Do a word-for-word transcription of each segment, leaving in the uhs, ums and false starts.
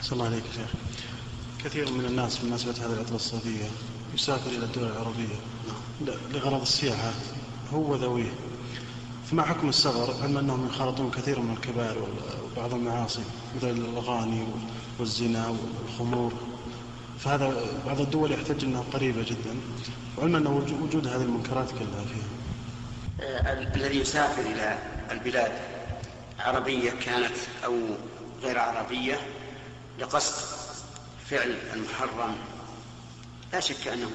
صلى الله عليك يا شيخ. كثير من الناس في مناسبة هذه العطلة الصيفية يسافر إلى الدول العربية لغرض السياحة هو وذويه، فما حكم الصغر علما أنهم يخالطون كثير من الكبائر وبعض المعاصي مثل الأغاني والزنا والخمور، فهذا بعض الدول يحتج أنها قريبة جدا وعلما أن وجود هذه المنكرات كلها فيها. الذي يسافر إلى البلاد عربية كانت أو غير عربية لقصد فعل المحرم لا شك أنه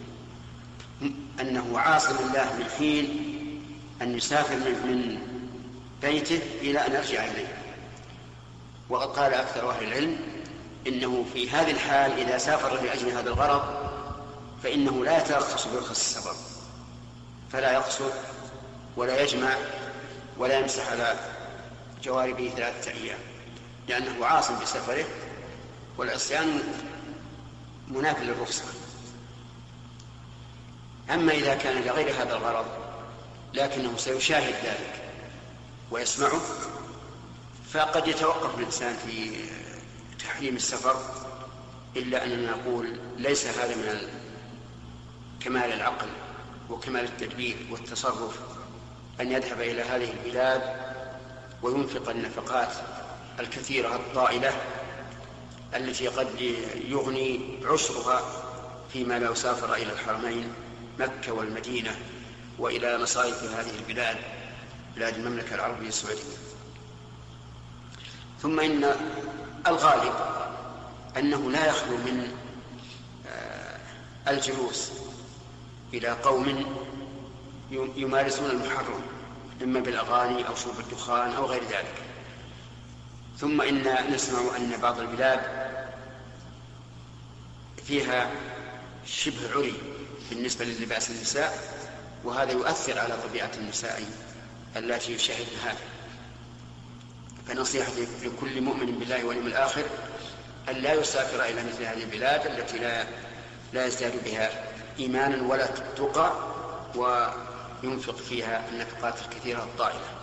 أنه عاص لله من حين أن يسافر من بيته إلى أن يرجع إليه. وقد قال أكثر أهل العلم إنه في هذه الحال إذا سافر لأجل هذا الغرض فإنه لا يترخص برخص السفر، فلا يقصد ولا يجمع ولا يمسح على جواربه ثلاثة أيام، لأنه عاص بسفره والعصيان منافي للرخصة. أما إذا كان لغير هذا الغرض لكنه سيشاهد ذلك ويسمعه، فقد يتوقف الإنسان في تحريم السفر، إلا أننا نقول ليس هذا من كمال العقل وكمال التدبير والتصرف أن يذهب إلى هذه البلاد وينفق النفقات الكثيرة الطائلة التي قد يغني عشرها فيما لو سافر إلى الحرمين مكة والمدينة وإلى مصارف هذه البلاد بلاد المملكة العربية السعودية. ثم إن الغالب أنه لا يخلو من الجلوس إلى قوم يمارسون المحرم إما بالأغاني أو شرب الدخان أو غير ذلك. ثم إن نسمع أن بعض البلاد فيها شبه عري بالنسبة للباس النساء، وهذا يؤثر على طبيعة النساء التي يشاهدن هذا. فنصيحتي لكل مؤمن بالله واليوم الآخر أن لا يسافر إلى مثل هذه البلاد التي لا, لا يزداد بها إيمانا ولا تقى وينفق فيها النفقات الكثيرة الطائلة.